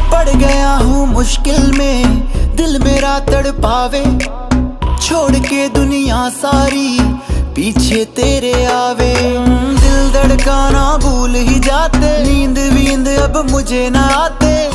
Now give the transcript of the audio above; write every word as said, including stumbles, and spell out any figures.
पड़ गया हूँ मुश्किल में, दिल मेरा तड़पावे, छोड़ के दुनिया सारी पीछे तेरे आवे। दिल धड़काना भूल ही जाते, नींद वींद अब मुझे ना आते।